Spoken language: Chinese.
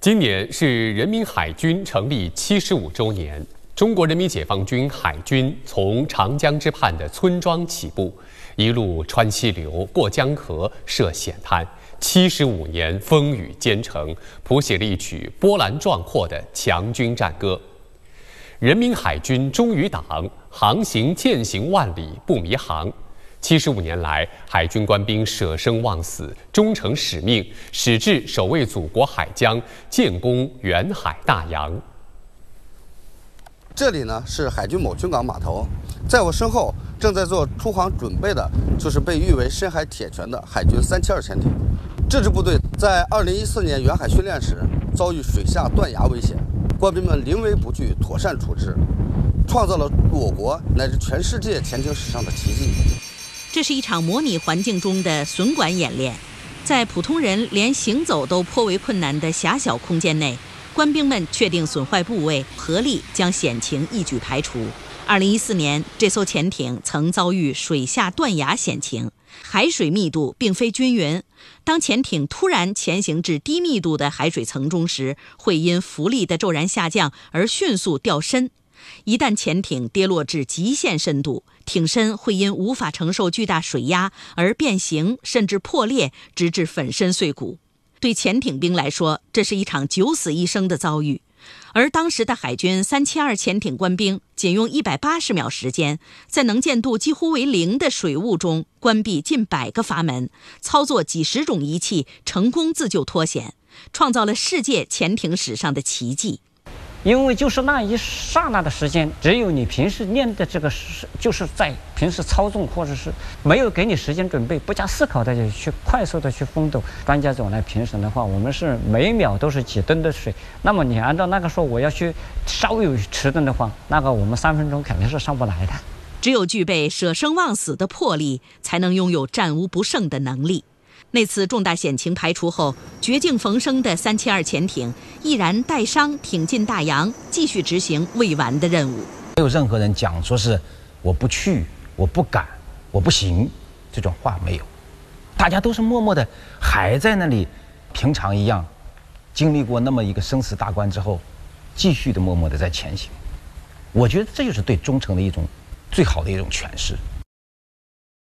今年是人民海军成立75周年。中国人民解放军海军从长江之畔的村庄起步，一路穿溪流、过江河、涉险滩，75年风雨兼程，谱写了一曲波澜壮阔的强军战歌。人民海军忠于党，航行践行万里不迷航。75年来，海军官兵舍生忘死，忠诚使命，矢志守卫祖国海疆，建功远海大洋。 这里呢是海军某军港码头，在我身后正在做出航准备的，就是被誉为深海铁拳的海军372潜艇。这支部队在2014年远海训练时遭遇水下断崖危险，官兵们临危不惧，妥善处置，创造了我国乃至全世界潜艇史上的奇迹。 这是一场模拟环境中的损管演练，在普通人连行走都颇为困难的狭小空间内，官兵们确定损坏部位，合力将险情一举排除。2014年，这艘潜艇曾遭遇水下断崖险情，海水密度并非均匀，当潜艇突然潜行至低密度的海水层中时，会因浮力的骤然下降而迅速掉深。一旦潜艇跌落至极限深度，艇身会因无法承受巨大水压而变形，甚至破裂，直至粉身碎骨。对潜艇兵来说，这是一场九死一生的遭遇。而当时的海军372潜艇官兵仅用180秒时间，在能见度几乎为0的水雾中关闭近100个阀门，操作几十种仪器，成功自救脱险，创造了世界潜艇史上的奇迹。 因为就是那一刹那的时间，只有你平时练的这个就是在平时操纵，或者是没有给你时间准备，不加思考的就去快速的去风斗。专家组来评审的话，我们是每秒都是几吨的水，那么你按照那个说我要去稍微迟钝的话，那个我们3分钟肯定是上不来的。 只有具备舍生忘死的魄力，才能拥有战无不胜的能力。那次重大险情排除后，绝境逢生的372潜艇毅然带伤挺进大洋，继续执行未完的任务。 没有任何人讲说是我不去、我不敢、我不行，这种话没有。大家都是默默的还在那里，平常一样，经历过那么一个生死大关之后，继续的默默的在前行。我觉得这就是对忠诚的一种最好的一种诠释。